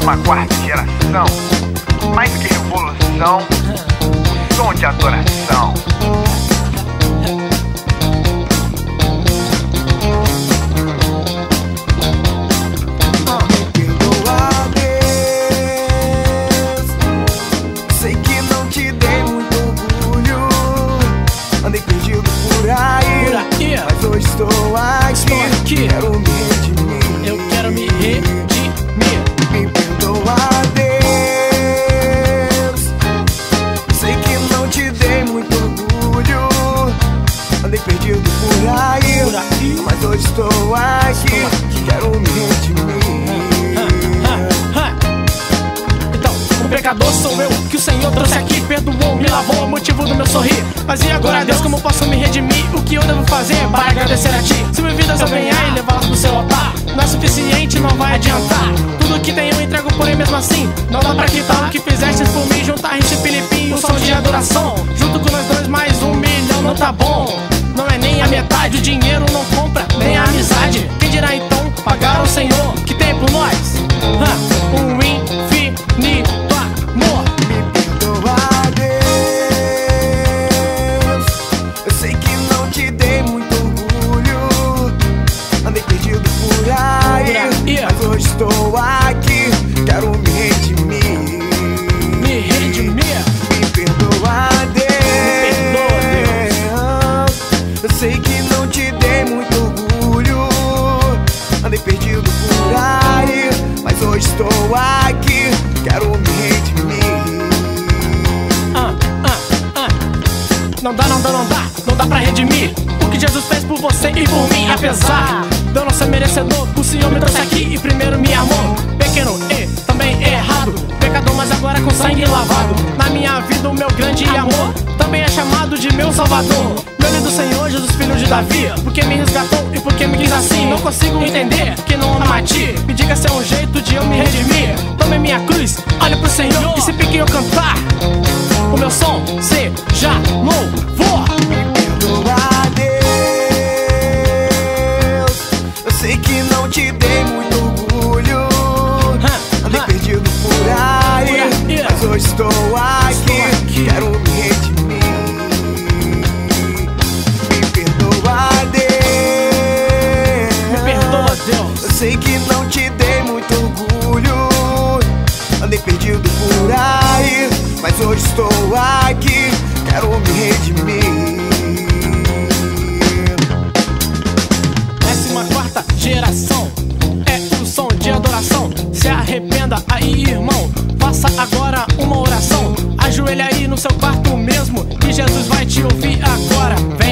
14ª geração, mais que revolução, som de adoração. Andei perdido por aí, mas hoje estou aqui. Quero me redimir. Eu quero me redimir. Me perdoa, Deus. Sei que não te dei muito orgulho. Andei perdido por aí, mas hoje estou aqui. Quero me redimir. Pecador sou eu, que o Senhor trouxe aqui, perdoou, me lavou, motivo do meu sorrir. Mas e agora, Deus, como posso me redimir? O que eu devo fazer para agradecer a Ti? Se minhas vidas eu ganhar e levá-las pro seu altar, não é suficiente, não vai adiantar. Tudo que tenho eu entrego, porém mesmo assim não dá pra quitar o que fizeste por mim. Juntar Rich Filipinho, som de adoração. Junto com nós dois mais 1 milhão, não tá bom. Não é nem a metade, o dinheiro não compra nem a amizade. Quem dirá então pagar ao Senhor que tem por nós um infinito amor. Me perdoa, Deus. Eu sei que não te dei muito orgulho. Andei perdido por aí, mas hoje estou aqui. Quero me redimir. Me redimir. Me perdoa, Deus. Eu sei que não te dei muito orgulho. Andei perdido por aí, mas hoje estou aqui. Quero me redimir. Não dá, não dá, não dá, não dá pra redimir o que Jesus fez por você e por mim. Apesar de eu não ser merecedor, o Senhor me trouxe aqui e primeiro me amou. Pequeno e também errado, pecador, mas agora com sangue lavado. Na minha vida o meu grande amor também é chamado de meu Salvador. Meu lindo Senhor, Jesus, filho de Davi, porque me resgatou e porque me quis assim. Não consigo entender que não ama a Ti. Me diga se é um jeito de eu me redimir. Tome minha cruz, olhe pro Senhor, e se pique eu cantar, o meu som seja louvor. Me perdoa, Deus. Eu sei que não te dei muito orgulho. Andei perdido por aí, mas hoje estou aqui. Quero me redimir. Me perdoa, Deus. Me perdoa, Deus. Eu sei que não te dei muito orgulho. Andei perdido por aí, mas hoje estou aqui. Quero me redimir. 14ª geração é o som de adoração. Se arrependa aí, irmão, faça agora uma oração. Ajoelha aí no seu quarto mesmo, e Jesus vai te ouvir agora.